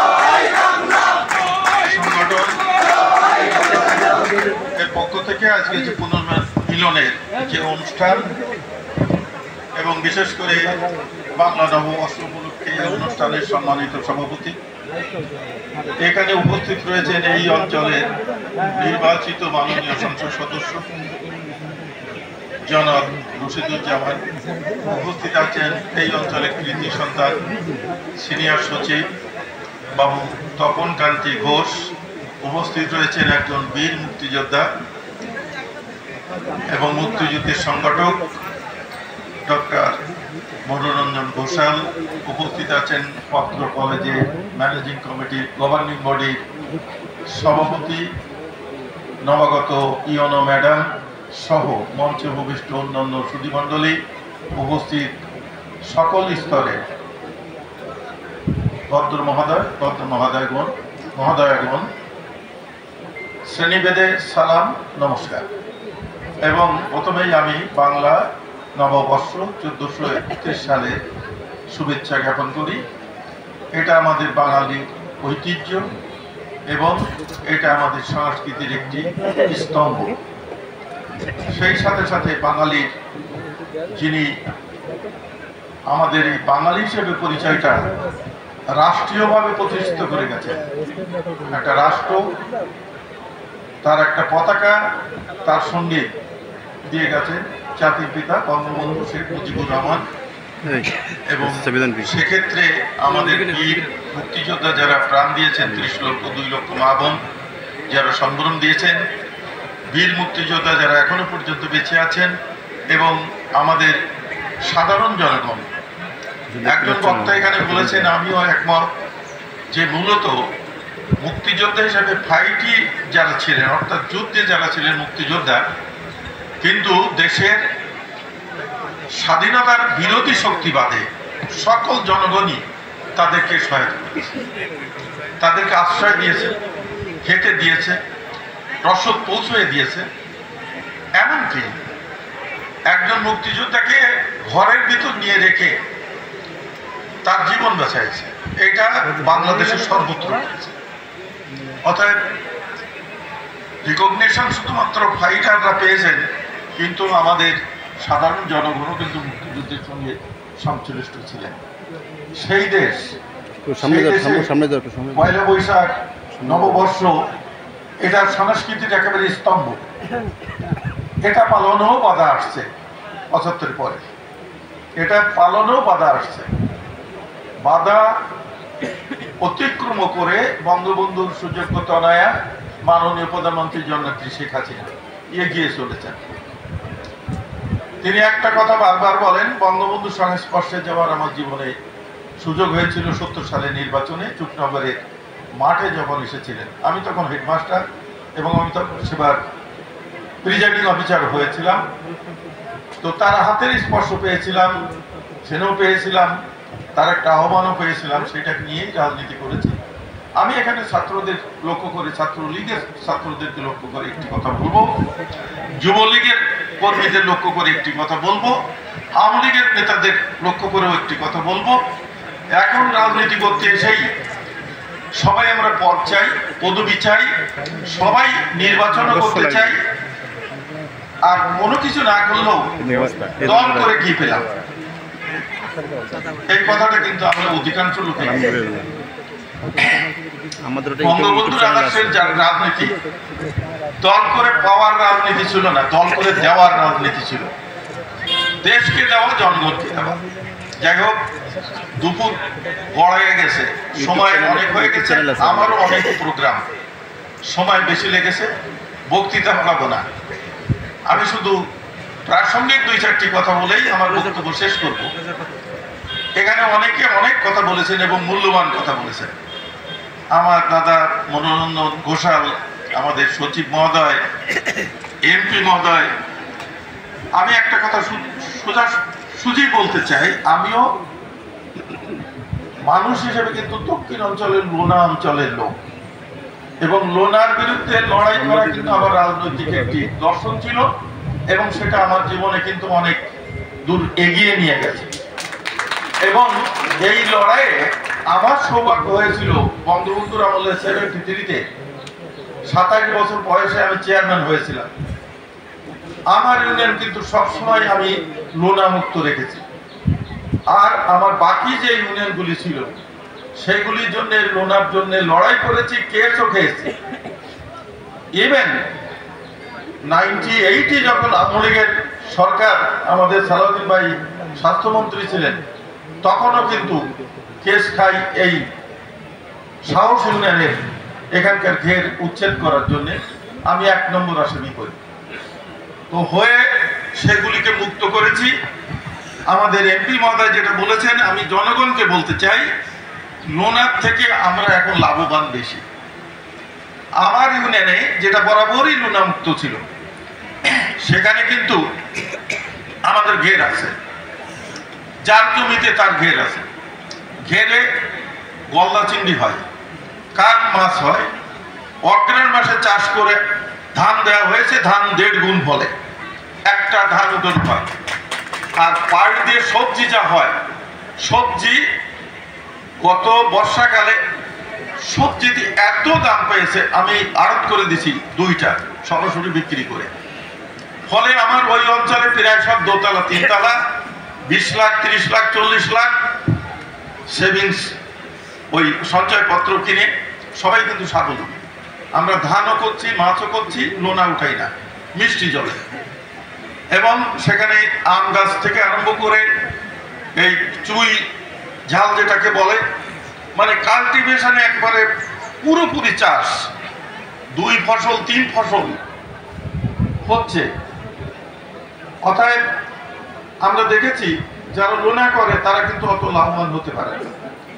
এর পক্ষ থেকে আজকে যে পুনর্মিলনের যে অনুষ্ঠান এবং বিশেষ করে বাংলা নববর্ষ উপলক্ষে এই অনুষ্ঠানের সম্মানিত সভাপতি, এখানে উপস্থিত রয়েছেন এই অঞ্চলের নির্বাচিত মাননীয় সংসদ সদস্য জনাব রশিদুজ্জামান, উপস্থিত আছেন এই অঞ্চলের কৃতি সন্তান সিনিয়র সচিব বাবু তপন কান্তি ঘোষ, উপস্থিত রয়েছেন একজন বীর মুক্তিযোদ্ধা এবং মুক্তিযুদ্ধের সংগঠক ডক্টর মনোরঞ্জন ঘোষাল, উপস্থিত আছেন পত্র কলেজের ম্যানেজিং কমিটির গভর্নিং বডির সভাপতি নবাগত ইয়নো ম্যাডাম সহ মঞ্চে উপবিষ্ট অন্যান্য সুধীমণ্ডলী, উপস্থিত সকল স্তরের ভদ্র মহোদয়গণ, শ্রেণীভেদে সালাম নমস্কার। এবং প্রথমেই আমি বাংলা নববর্ষ 1431 সালে শুভেচ্ছা জ্ঞাপন করি। এটা আমাদের বাঙালির ঐতিহ্য এবং এটা আমাদের সংস্কৃতির একটি স্তম্ভ। সেই সাথে সাথে বাঙালির যিনি আমাদের এই বাঙালি হিসেবে পরিচয়টা রাষ্ট্রীয়ভাবে প্রতিষ্ঠিত করে গেছেন, একটা রাষ্ট্র তার একটা পতাকা তার সঙ্গে দিয়ে গেছেন জাতির পিতা বঙ্গবন্ধু শেখ মুজিবুর রহমান। এবং সেক্ষেত্রে আমাদের বীর মুক্তিযোদ্ধা যারা প্রাণ দিয়েছেন, 30 লক্ষ 2 লক্ষ মা বোন যারা সংগ্রাম দিয়েছেন, বীর মুক্তিযোদ্ধা যারা এখনো পর্যন্ত বেঁচে আছেন, এবং আমাদের সাধারণ জনগণ। একজন বক্তা এখানে বলেছেন, আমিও একমত, যে মূলত মুক্তিযোদ্ধা হিসেবে ফাইটি যারা ছিলেন, অর্থাৎ যুদ্ধে যারা ছিলেন মুক্তিযোদ্ধা, কিন্তু দেশের স্বাধীনতার বিরোধী শক্তিবাদে সকল জনগণই তাদেরকে সহায়তা করেছে, তাদেরকে আশ্রয় দিয়েছে, খেতে দিয়েছে, রসদ পৌঁছে দিয়েছে। এমনকি একজন মুক্তিযোদ্ধাকে ঘরের ভিতর নিয়ে রেখে তার জীবন বাঁচাইছে। এটা বাংলাদেশের সর্বত্র হয়েছে। অতএব রিকগনিশন শুধুমাত্র ফাইটাররা পেয়েছেন, কিন্তু আমাদের সাধারণ জনগণও কিন্তু মুক্তিযুদ্ধের সঙ্গে সংশ্লিষ্ট ছিলেন। সেই দেশ পয়লা বৈশাখ নববর্ষ এটা সংস্কৃতির একেবারে স্তম্ভ। এটা পালনেও বাধা আসছে 75 পরে, এটা পালনেও বাধা আসছে। বাধা অতিক্রম করে বঙ্গবন্ধুর সুযোগ্য তনয়া মাননীয় প্রধানমন্ত্রী জননেত্রী শেখ হাসিনা এগিয়ে চলেছেন। তিনি একটা কথা বারবার বলেন, বঙ্গবন্ধুর সংস্পর্শে যাওয়ার আমার জীবনে সুযোগ হয়েছিল 70 সালে নির্বাচনে চুপনগরের মাঠে যখন এসেছিলেন। আমি তখন হেডমাস্টার এবং আমি তখন সেবার প্রিজাইডিং অফিসার হয়েছিলাম। তো তার হাতের স্পর্শ পেয়েছিলাম, সেনেও পেয়েছিলাম, তার একটা আহ্বানও পেয়েছিলাম। সেটাকে নিয়েই রাজনীতি করেছি। আমি এখানে ছাত্রদের লক্ষ্য করে, ছাত্রলীগের ছাত্রদেরকে লক্ষ্য করে একটি কথা বলবো, যুবলীগের কর্মীদের লক্ষ্য করে একটি কথা বলবো, আওয়ামী লীগের নেতাদের লক্ষ্য করেও একটি কথা বলবো। এখন রাজনীতি করতে এসেই সবাই আমরা পদ চাই, পদবি চাই, সবাই নির্বাচনও করতে চাই, আর কোনো কিছু না করলেও দল করে কি পেলাম, এই কথাটা কিন্তু আমরা অধিকাংশ লোক। বঙ্গবন্ধুর আদর্শের রাজনীতি দল করে পাওয়ার রাজনীতি ছিল না, দল করে দেওয়ার রাজনীতি ছিল। দেশকে দেওয়া, জনগণকে দেওয়া। যাই হোক, দুপুর গড়াইয়ে গেছে, সময় অনেক হয়ে গেছে, আমারও অনেক প্রোগ্রাম, সময় বেশি লেগেছে, বক্তৃতা বানাবো না। আমি শুধু প্রাসঙ্গিক 2-4টি কথা বলেই আমার বক্তব্য শেষ করব। এখানে অনেকে অনেক কথা বলেছেন এবং মূল্যবান কথা বলেছেন। আমার দাদা মনোরঞ্জন ঘোষাল, আমাদের সচিব মহোদয়, এমপি মহোদয়, আমি একটা কথা সোজা বলতে চাই। আমিও মানুষ হিসেবে কিন্তু দক্ষিণ অঞ্চলের লোনা অঞ্চলের লোক, এবং লোনার বিরুদ্ধে লড়াই করা কিন্তু আমার রাজনৈতিক একটি দর্শন ছিল, এবং সেটা আমার জীবনে কিন্তু অনেক দূর এগিয়ে নিয়ে গেছে। এবং এই লড়াইয়ে আমার সৌভাগ্য হয়েছিল বঙ্গবন্ধুর আমলে 73-তে 27 বছর বয়সে আমি চেয়ারম্যান হয়েছিলাম। আমার ইউনিয়ন কিন্তু সবসময় আমি লোনা মুক্ত রেখেছি। আর আমার বাকি যে ইউনিয়নগুলি ছিল সেগুলির জন্য লোনার জন্য লড়াই করেছি, কেসও খেয়েছি। ইভেন 98-এ যখন আওয়ামী লীগের সরকার, আমাদের সালাউদ্দিন ভাই স্বাস্থ্যমন্ত্রী ছিলেন, তখনও কিন্তু কেস খাই এই সাহস ইউনিয়নের এখানকার ঘের উচ্ছেদ করার জন্য। আমি 1 নম্বর আসামি করি তো হয়ে সেগুলিকে মুক্ত করেছি। আমাদের এমপি মহোদয় যেটা বলেছেন, আমি জনগণকে বলতে চাই, লোনার থেকে আমরা এখন লাভবান বেশি। আমার ইউনিয়নে যেটা বরাবরই লোনা মুক্ত ছিল, সেখানে কিন্তু আমাদের ঘের আছে, যার জমিতে তার ঘের আছে। ঘেরে গলদা চিংড়ি হয়, কাঠ মাছ হয়। অগ্রহায়ণ মাসে চাষ করে ধান দেওয়া হয়েছে, ধান 1.5 গুণ ফলে, একটা ধান উঠন হয়। আর পাট দিয়ে সবজি যা হয়, সবজি গত বর্ষাকালে সবজিতে এত দাম পেয়েছে, আমি আড়ত করে দিছি 2টা সরাসরি বিক্রি করে। ফলে আমার ওই অঞ্চলে প্রায় সব 2তলা 3তলা 20 লাখ 30 লাখ 40 লাখ সেভিংস, ওই সঞ্চয়পত্র কিনে সবাই কিন্তু স্বাবলম্বী। আমরা ধানও করছি, মাছও করছি, লোনা উঠাই না, মিষ্টি জলে। এবং সেখানে আম গাছ থেকে আরম্ভ করে এই চুই ঝাল যেটাকে বলে, মানে কাল্টিভেশনে একবারে পুরোপুরি চাষ, 2 ফসল 3 ফসল হচ্ছে। অতএব আমরা দেখেছি যারা লোনা করে তারা কিন্তু অত লাভবান হতে পারে না।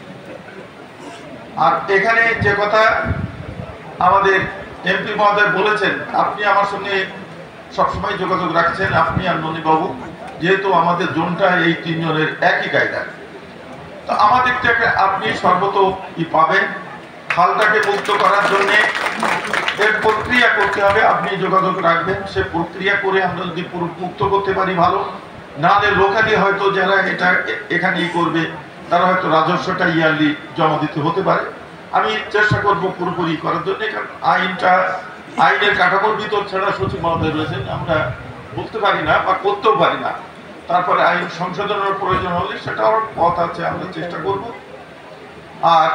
আর এখানে যে কথা আমাদের এমপি মহোদয় বলেছেন, আপনি আমার সঙ্গে সবসময় যোগাযোগ রাখছেন, আপনি আর ননীবাবু, যেহেতু আমাদের জোনটা এই 3 জনের একই কায়দা, তো আমাদের থেকে আপনি সর্বতই পাবেন। খালটাকে মুক্ত করার জন্য এর প্রক্রিয়া করতে হবে, আপনি যোগাযোগ রাখবেন। সে প্রক্রিয়া করে আমরা যদি মুক্ত করতে পারি ভালো, নাহলে লোকালি হয়তো যারা এটা এখানেই করবে তারা হয়তো রাজস্বটা ইয়ারলি জমা দিতে হতে পারে। আমি চেষ্টা করব পুরোপুরি করার জন্য, কারণ আইনের কাঠামোর ভিতর ছাড়া সচিব মহোদয় রয়েছেন, আমরা বলতে পারি না বা করতেও পারি না। তারপরে আইন সংশোধনের প্রয়োজন হলে সেটাও পথ আছে, আমরা চেষ্টা করব। আর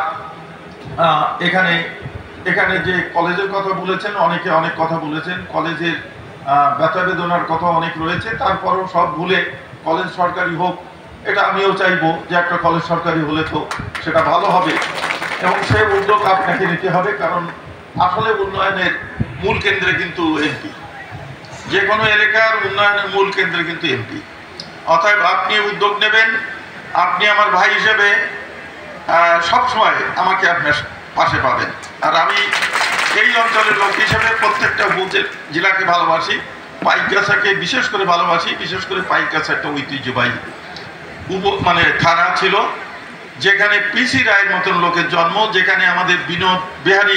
এখানে যে কলেজের কথা বলেছেন, অনেকে অনেক কথা বলেছেন, কলেজের ব্যথা বেদনার কথা অনেক রয়েছে। তারপরও সব ভুলে কলেজ সরকারি হোক, এটা আমিও চাইবো যে একটা কলেজ সরকারি হলে তো সেটা ভালো হবে, এবং সেই উদ্যোগ আপনাকে নিতে হবে। কারণ আসলে উন্নয়নের মূল কেন্দ্রে কিন্তু এমপি, যে কোনো এলাকার উন্নয়নের মূল কেন্দ্রে কিন্তু এমপি। অতএব আপনি উদ্যোগ নেবেন। আপনি আমার ভাই হিসেবে সবসময় আমাকে আপনার পাশে পাবেন। আর আমি এই অঞ্চলের লোক হিসেবে প্রত্যেকটা জেলাকে ভালোবাসি, পাইকগাছাকে বিশেষ করে ভালোবাসি। বিশেষ করে পাইকগাছা একটা ঐতিহ্যবাহী মানে থানা ছিল, যেখানে পিসি রায়ের মতন লোকের জন্ম, যেখানে আমাদের বিনোদ বিহারী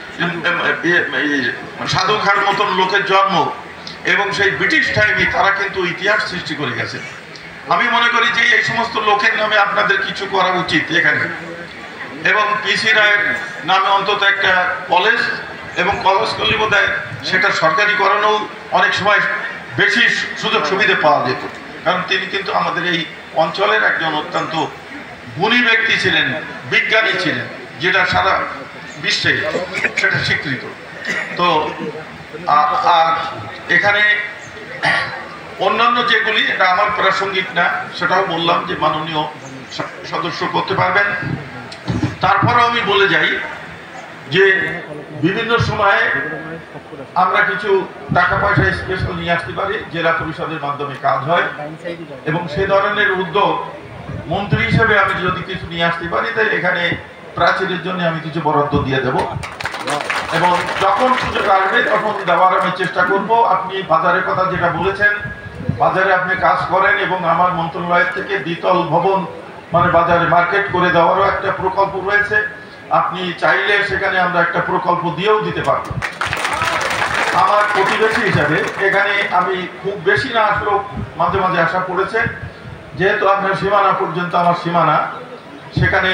সাধু খাঁর মতন লোকের জন্ম, এবং সেই ব্রিটিশ টাইমে তারা কিন্তু ইতিহাস সৃষ্টি করে গেছে। আমি মনে করি যে এই সমস্ত লোকের নামে আপনাদের কিছু করা উচিত এখানে, এবং পিসি রায়ের নামে অন্তত একটা কলেজ, এবং কলেজ করলে বোধ হয় সেটা সরকারি করানো অনেক সময় বেশি সুযোগ সুবিধা পাওয়া যেত। কারণ তিনি কিন্তু আমাদের এই অঞ্চলের একজন অত্যন্ত গুণী ব্যক্তি ছিলেন, বিজ্ঞানী ছিলেন, যেটা সারা বিশ্বে সেটা স্বীকৃত। তো আর এখানে অন্যান্য যেগুলি, এটা আমার প্রাসঙ্গিক না, সেটাও বললাম যে মাননীয় সদস্য করতে পারবেন। তারপরেও আমি বলে যাই যে বিভিন্ন সময়ে আমরা কিছু টাকা পয়সা স্পেশাল নিয়ে আসতে পারি, জেলা পরিষদের মাধ্যমে কাজ হয়, এবং সে ধরনের উদ্যোগ মন্ত্রী হিসেবে আমি যদি কিছু নিয়ে আসতে পারি, তাই এখানে প্রাচীরের জন্য আমি কিছু বরাদ্দ দিয়ে দেব, এবং যখন সুযোগ আসবে তখন দেওয়ার আমি চেষ্টা করব। আপনি বাজারের কথা যেটা বলেছেন, বাজারে আপনি কাজ করেন, এবং আমার মন্ত্রণালয়ের থেকে দ্বিতল ভবন মানে বাজারে মার্কেট করে দেওয়ারও একটা প্রকল্প রয়েছে। আপনি চাইলে সেখানে আমরা একটা প্রকল্প দিয়েও দিতে পারবো। আমার প্রতিবেশী হিসাবে এখানে আমি খুব বেশি না আসলেও মাঝে মাঝে আসা পড়েছে, যেহেতু আপনার সীমানা পর্যন্ত আমার সীমানা, সেখানে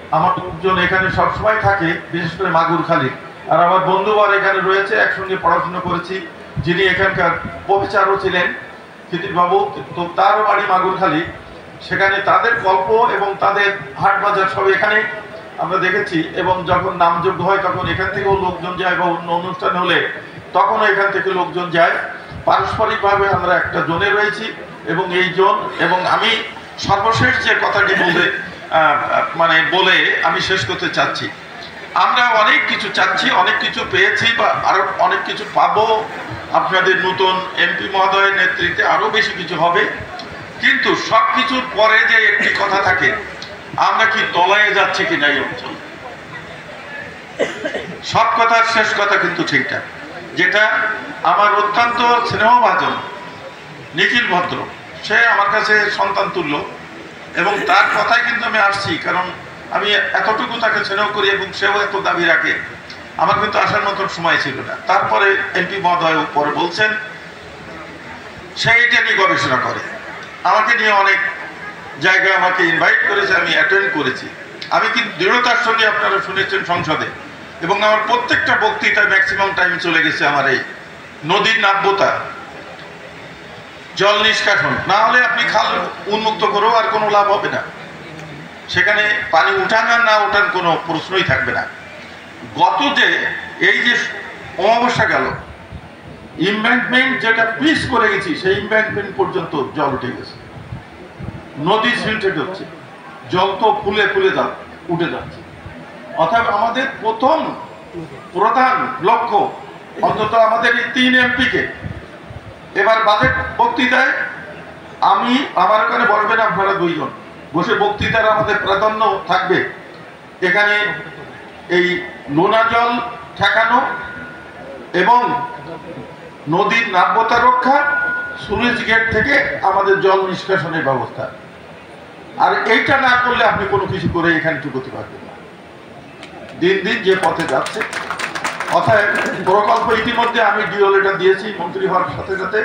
আমার লোকজন এখানে সবসময় থাকে, বিশেষ করে মাগুরখালী। আর আমার বন্ধুবার এখানে রয়েছে, একসঙ্গে পড়াশোনা করেছি, যিনি এখানকার প্রফেসরও ছিলেন, ক্ষিতিশ বাবু, তো তারও বাড়ি মাগুরখালী। সেখানে তাদের গল্প এবং তাদের হাট বাজার সব এখানে আমরা দেখেছি, এবং যখন নামযোগ্য হয় তখন এখান থেকেও লোকজন যায়, বা অন্য অনুষ্ঠান হলে তখনও এখান থেকে লোকজন যায়। পারস্পরিকভাবে আমরা একটা জোনে রয়েছি, এবং এই জোন, এবং আমি সর্বশেষ যে কথাটি বলে আমি শেষ করতে চাচ্ছি, আমরা অনেক কিছু চাচ্ছি, অনেক কিছু পেয়েছি, বা আরো অনেক কিছু পাবো। আপনাদের নতুন এমপি মহোদয়ের নেতৃত্বে আরো বেশি কিছু হবে, কিন্তু সবকিছুর পরে যে একটি কথা থাকে, আমরা কি তলায় যাচ্ছি কিনা এই অঞ্চল। সব কথার শেষ কথা কিন্তু ঠিকঠাক, যেটা আমার অত্যন্ত স্নেহভাজন নিখিল ভদ্র, সে আমার কাছে সন্তান তুল্য, এবং তার কথাই কিন্তু আমি আসছি, কারণ আমি এতটুকু তাকে স্নেহ করি এবং সেও এত দাবি রাখে। আমার কিন্তু আসার মতন সময় ছিল না। তারপরে এমপি মহোদয় পরে বলছেন সে এটা নিয়ে গবেষণা করে, আমাকে নিয়ে অনেক জায়গায় আমাকে ইনভাইট করেছে, আমি অ্যাটেন্ড করেছি। আমি কিন্তু দৃঢ়তার সঙ্গে, আপনারা শুনেছেন সংসদে, এবং আমার প্রত্যেকটা বক্তৃতায় ম্যাক্সিমাম টাইম চলে গেছে আমার এই নদীর নাব্যতা, জল নিষ্কাশন। না হলে আপনি খাল উন্মুক্ত করেও আর কোনো লাভ হবে না, সেখানে পানি উঠান আর না উঠান কোনো প্রশ্নই থাকবে না। গত যে এই যে অমাবস্যা গেল, ইমব্যাঙ্কমেন্ট যেটা পিস করে গেছি, সেই ইমব্যাঙ্কমেন্ট পর্যন্ত জল উঠে গেছে, নদী সিল্টেড হচ্ছে, জল তো ফুলে ফুলে উঠে যাচ্ছে। অর্থাৎ আমাদের প্রথম প্রধান লক্ষ্য, অন্তত আমাদের এই 3 এমপিকে এবার বাজেট বক্তৃতায়, আমি আমার ওখানে বসবেন আপনারা 2 জন, বসে বক্তৃতার আমাদের প্রাধান্য থাকবে এখানে এই নোনা জল ঠেকানো এবং নদীর নাব্যতা রক্ষা, সুইচ গেট থেকে আমাদের জল নিষ্কাশনের ব্যবস্থা। আর এইটা না করলে আপনি কোনো কিছু করে এখানে চুকোতে পারবেন না। দিন দিন যে পথে যাচ্ছে, অর্থাৎ প্রকল্প ইতিমধ্যে আমি ডিও লেটার দিয়েছি, মন্ত্রী হওয়ার সাথে সাথে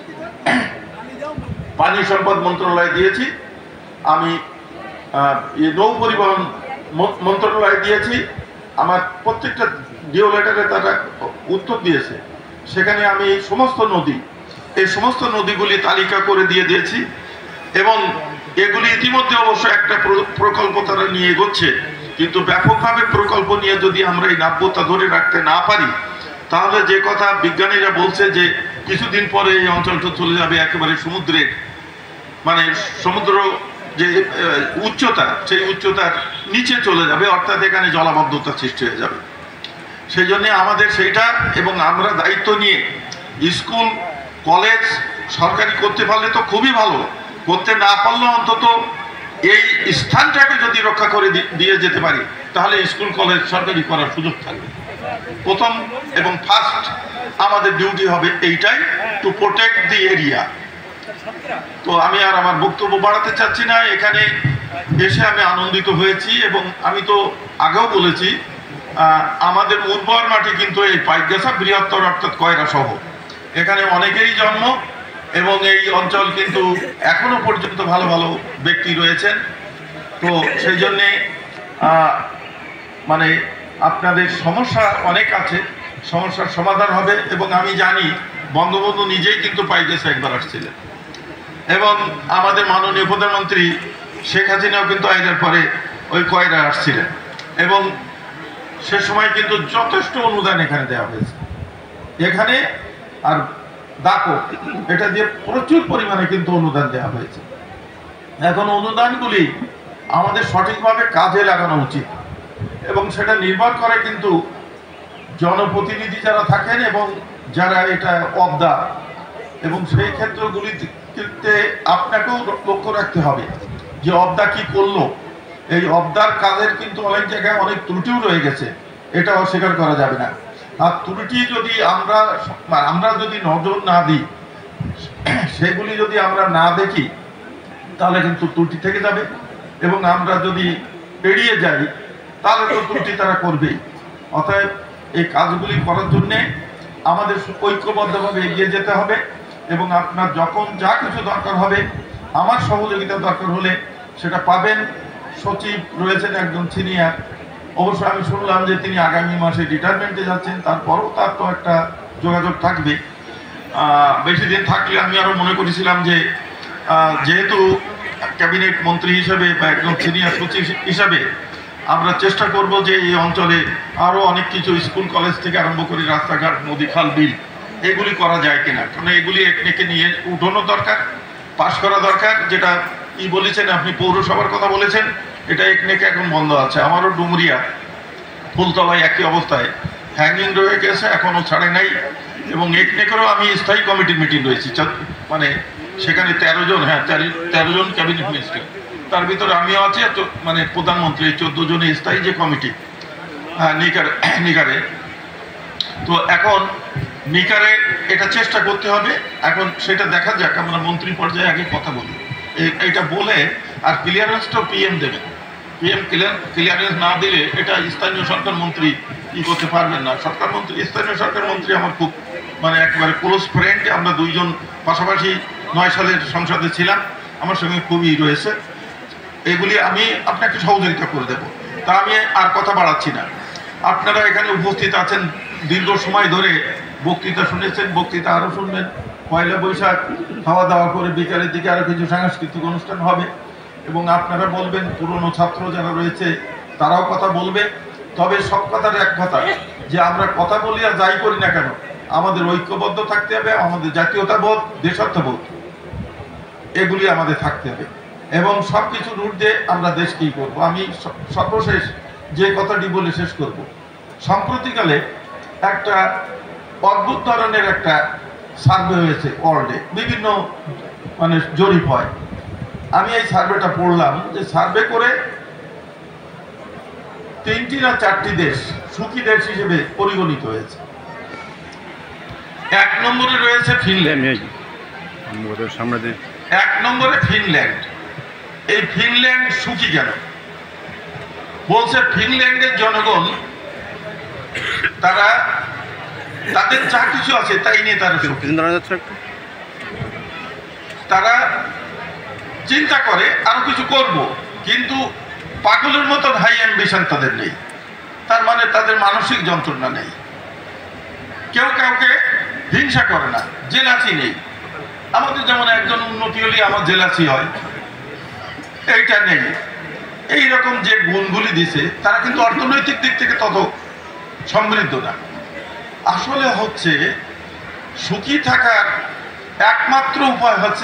পানি সম্পদ মন্ত্রণালয়ে দিয়েছি, আমি নৌ পরিবহন মন্ত্রণালয়ে দিয়েছি। আমার প্রত্যেকটা ডিও লেটারে তারা উত্তর দিয়েছে। সেখানে আমি এই সমস্ত নদীগুলি তালিকা করে দিয়ে দিয়েছি, এবং এগুলি ইতিমধ্যে অবশ্য একটা প্রকল্প তারা নিয়ে এগোচ্ছে। কিন্তু ব্যাপকভাবে প্রকল্প নিয়ে যদি আমরা এই নাব্যতা ধরে রাখতে না পারি, তাহলে যে কথা বিজ্ঞানীরা বলছে যে কিছুদিন পরে এই অঞ্চলটা চলে যাবে একেবারে সমুদ্রের, মানে সমুদ্র যে উচ্চতা, সেই উচ্চতার নিচে চলে যাবে, অর্থাৎ এখানে জলাবদ্ধতা সৃষ্টি হয়ে যাবে। সেই জন্য আমাদের সেইটা, এবং আমরা দায়িত্ব নিয়ে স্কুল কলেজ সরকারি করতে পারলে তো খুবই ভালো, করতে না পারলে অন্তত এই স্থানটাকে যদি রক্ষা করে দিয়ে যেতে পারি, তাহলে স্কুল কলেজ সরকারি করার সুযোগ থাকবে। প্রথম এবং ফার্স্ট আমাদের ডিউটি হবে এইটাই, টু প্রোটেক্ট দি এরিয়া। তো আমি আর আমার বক্তব্য বাড়াতে চাচ্ছি না। এখানে এসে আমি আনন্দিত হয়েছি, এবং আমি তো আগেও বলেছি আমাদের উর্বর মাটি কিন্তু এই পাইকগাছা বৃহত্তর, অর্থাৎ কয়রা সহ এখানে অনেকেরই জন্ম, এবং এই অঞ্চল কিন্তু এখনো পর্যন্ত ভালো ভালো ব্যক্তি রয়েছেন। তো সেই জন্যে মানে আপনাদের সমস্যা অনেক আছে, সমস্যার সমাধান হবে। এবং আমি জানি বঙ্গবন্ধু নিজেই কিন্তু পাইকগাছা একবার আসছিলেন, এবং আমাদের মাননীয় প্রধানমন্ত্রী শেখ হাসিনাও কিন্তু আইনের পরে ওই কয়রা আসছিলেন, এবং সে সময় কিন্তু যথেষ্ট অনুদান এখানে দেওয়া হয়েছে। এখানে আর দাকো এটা দিয়ে প্রচুর পরিমাণে কিন্তু অনুদান দেওয়া হয়েছে। এখন অনুদানগুলি আমাদের সঠিকভাবে কাজে লাগানো উচিত, এবং সেটা নির্ভর করে কিন্তু জনপ্রতিনিধি যারা থাকেন এবং যারা এটা অবদা, এবং সেই ক্ষেত্রগুলিতে আপনাকেও লক্ষ্য রাখতে হবে যে অবদা কি করলো। এই অবদার কাজের কিন্তু অনেক জায়গায় অনেক ত্রুটিও রয়ে গেছে, এটা অস্বীকার করা যাবে না। আর ত্রুটি যদি আমরা যদি নজর না দিই, সেগুলি যদি আমরা না দেখি, তাহলে কিন্তু ত্রুটি থেকে যাবে, এবং আমরা যদি এড়িয়ে যাই তাহলে তো ত্রুটি তারা করবেই। অতএব এই কাজগুলি করার জন্যে আমাদের ঐক্যবদ্ধভাবে এগিয়ে যেতে হবে, এবং আপনার যখন যা কিছু দরকার হবে, আমার সহযোগিতা দরকার হলে সেটা পাবেন। সচিব রয়েছেন একজন সিনিয়র, অবশ্য আমি শুনলাম যে তিনি আগামী মাসে রিটায়ারমেন্টে যাচ্ছেন, তারপরও তার তো একটা যোগাযোগ থাকবে। বেশি দিন থাকলে আমি আরও মনে করেছিলাম যে যেহেতু ক্যাবিনেট মন্ত্রী হিসেবে বা একজন সিনিয়র সচিব হিসাবে আমরা চেষ্টা করব যে এই অঞ্চলে আরও অনেক কিছু স্কুল কলেজ থেকে আরম্ভ করে রাস্তাঘাট, নদী, খাল, বিল এগুলি করা যায় কিনা, কারণ এগুলি একনেকে নিয়ে উঠানো দরকার, পাশ করা দরকার। যেটা বলেছেন আপনি পৌরসভার কথা বলেছেন, এটা একনেকে এখন বন্ধ আছে। আমারও ডুমুরিয়া ফুলতলায় একই অবস্থায় হ্যাঙ্গিং রয়ে গেছে, এখনও ছাড়ে নাই। এবং একনেকেরও আমি স্থায়ী কমিটির মিটিং রয়েছি, মানে সেখানে 13 জন, হ্যাঁ 13 জন ক্যাবিনেট মিনিস্টার, তার ভিতরে আমিও আছি, মানে প্রধানমন্ত্রী 14 জনের স্থায়ী যে কমিটি নিকারে। তো এখন নিকারে এটা চেষ্টা করতে হবে, এখন সেটা দেখা যাক। আমরা মন্ত্রী পর্যায়ে আগে কথা বলি, এটা বলে আর ক্লিয়ারেন্সটাও পিএম দেবেন। পিএম ক্লিয়ারেন্স না দিলে এটা স্থানীয় সরকার মন্ত্রী করতে পারবেন না। স্থানীয় সরকার মন্ত্রী আমার খুব মানে একেবারে ক্লোজ ফ্রেন্ড, আমরা দুইজন পাশাপাশি 9 সালের সংসদে ছিলাম, আমার সঙ্গে খুবই রয়েছে। এগুলি আমি আপনাকে সহযোগিতা করে দেব। তা আমি আর কথা বাড়াচ্ছি না। আপনারা এখানে উপস্থিত আছেন, দীর্ঘ সময় ধরে বক্তৃতা শুনেছেন, বক্তৃতা আরও শুনবেন। পয়লা বৈশাখ খাওয়া দাওয়া করে বিকালের দিকে আরও কিছু সাংস্কৃতিক অনুষ্ঠান হবে এবং আপনারা বলবেন, পুরনো ছাত্র যারা রয়েছে তারাও কথা বলবে। তবে সব কথার এক কথা, যে আমরা কথা বলি আর যাই করি না কেন, আমাদের ঐক্যবদ্ধ থাকতে হবে, আমাদের জাতীয়তাবোধ, দেশাত্মবোধ এগুলি আমাদের থাকতে হবে এবং সব কিছুর ঊর্ধ্বে আমরা দেশকেই করবো। আমি সর্বশেষ যে কথাটি বলে শেষ করব, সম্প্রতিকালে একটা অদ্ভুত ধরনের একটা সার্ভে হয়েছে ওয়ার্ল্ডে, বিভিন্ন মানে জরিপ হয়। আমি এই সার্ভেটা পড়লাম, যে সার্ভে করে 3টি না 4টি দেশ সুখী দেশ হিসেবে পরিগণিত হয়েছে। 1 নম্বরে রয়েছে ফিনল্যান্ড। 1 নম্বরে ফিনল্যান্ড। এই ফিনল্যান্ড সুখী কেন? বলছে ফিনল্যান্ডের জনগণ তাদের যা কিছু আছে তাই নিয়ে তারা চিন্তা করে আরো কিছু করব, কিন্তু পাগলের মতো হাই অ্যাম্বিশন তাদের নেই। তার মানে তাদের মানসিক যন্ত্রণা নেই, কেউ কাউকে হিংসা করে না, জেলাসি নেই। আমাদের যেমন একজন উন্নতি হলে আমার জেলাসি হয়, এইটা নেই। এইরকম যে গুণগুলি দিছে, তারা কিন্তু অর্থনৈতিক দিক থেকে তত সমৃদ্ধ না। আসলে হচ্ছে সুখী থাকার একমাত্র উপায় হচ্ছে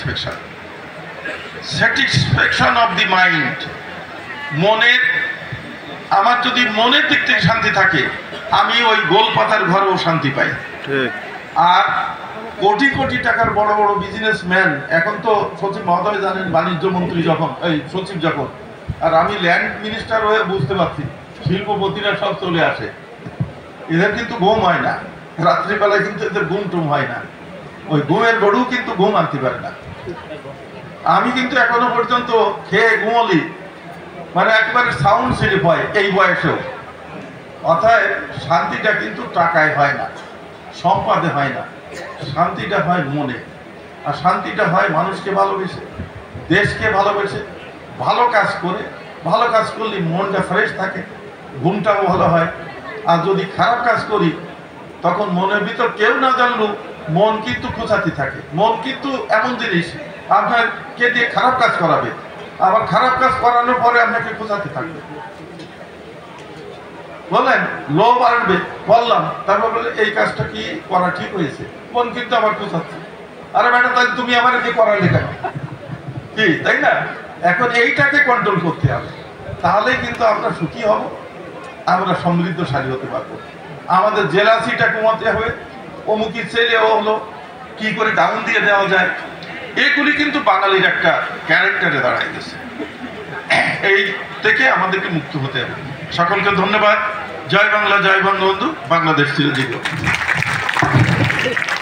স্যাটিসফ্যাকশন অফ দি মাইন্ড। মনের, আমার যদি মনের দিক থেকে শান্তি থাকে, আমি ওই গোল পাতার ঘরেও শান্তি পাই। আর কোটি কোটি টাকার বড় বড় বিজনেসম্যান, এখন তো সচিব মহোদয় জানেন, বাণিজ্য মন্ত্রী যখন এই সচিব যখন, আর আমি ল্যান্ড মিনিস্টার হয়ে বুঝতে পারছি, শিল্পপতিরা সব চলে আসে। এদের কিন্তু ঘুম হয় না, রাত্রিবেলায় কিন্তু এদের ঘুম টুম হয় না, ওই ঘুমের গরু কিন্তু ঘুম আনতে পারে না। আমি কিন্তু এখনো পর্যন্ত খেয়ে ঘুমলি মানে একেবারে সাউন্ড স্লিপ হয় এই বয়সেও। অর্থাৎ শান্তিটা কিন্তু টাকায় হয় না, সম্পদে হয় না, শান্তিটা হয় মনে। আর শান্তিটা হয় মানুষকে ভালোবেসে, দেশকে ভালোবেসে, ভালো কাজ করে। ভালো কাজ করলে মনটা ফ্রেশ থাকে, ঘুমটাও ভালো হয়। আর যদি খারাপ কাজ করি, তখন মনের ভিতর কেউ না জানলেও মন কিন্তু খোঁচাতে থাকে। মন কিন্তু এমন জিনিস, আপনাকে দিয়ে খারাপ কাজ করাবে, আবার খারাপ কাজ করানোর পরে আপনাকে খোঁচাতে থাকবে। বলেন লোভ আসবে, বললাম, তারপর বলে এই কাজটা কি করা ঠিক হয়েছে, মন কিন্তু আবার খোঁচাচ্ছে, আরে ম্যাডাম তাই তুমি আমার কি করালে কেন, কি তাই না? এখন এইটাকে কন্ট্রোল করতে হবে, তাহলেই কিন্তু আমরা সুখী হব, আমরা সমৃদ্ধশালী হতে পারবো। আমাদের জেলাসিটা কমাতে হবে, অমুকি ছেলে ও হলো, কি করে ডাউন দিয়ে দেওয়া যায়, এগুলি কিন্তু বাঙালির একটা ক্যারেক্টারে দাঁড়ায় গেছে। এই থেকে আমাদেরকে মুক্ত হতে হবে। সকলকে ধন্যবাদ। জয় বাংলা, জয় বঙ্গবন্ধু, বাংলাদেশ চিরজীবী।